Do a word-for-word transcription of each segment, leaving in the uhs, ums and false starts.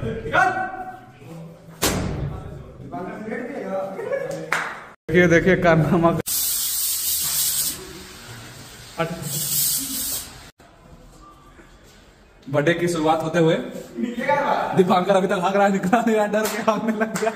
देखिए देखिए कारनामा। बर्थडे की शुरुआत होते हुए दीपांकर अभी तक भाग रहा है, निकला नहीं रहा, डर के भागने लग गया।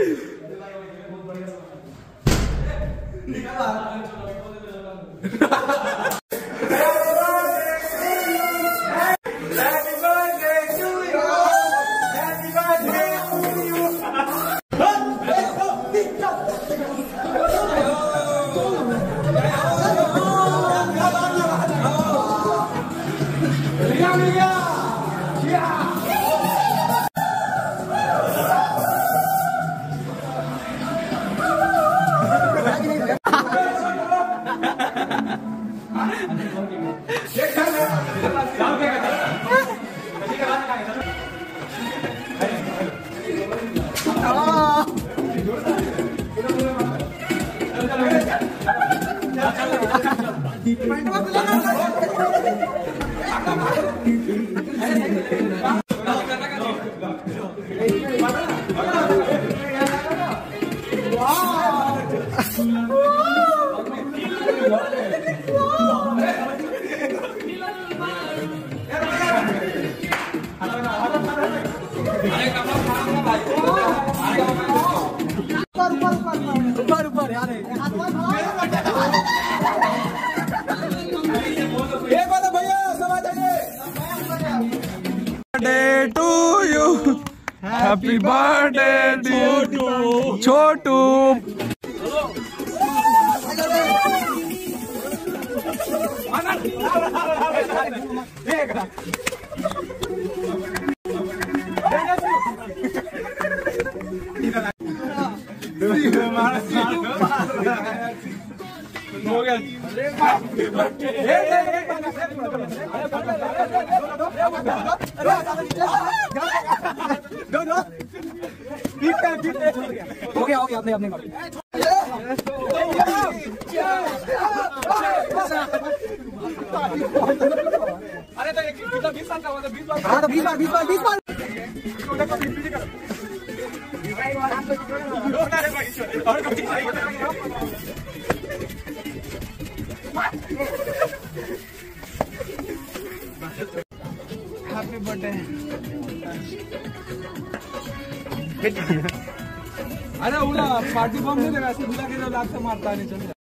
Happy birthday Chhotu Chhotu. हो गया हो गया हो गया अपने अपने अरे तो बीस साल का हुआ, बीस बार हाँ तो बीस बार बीस बार बीस बार हैप्पी बर्थडे। अरे उड़ा पार्टी बम नहीं देगा, ऐसे बुला के लाख से मारता नहीं चल।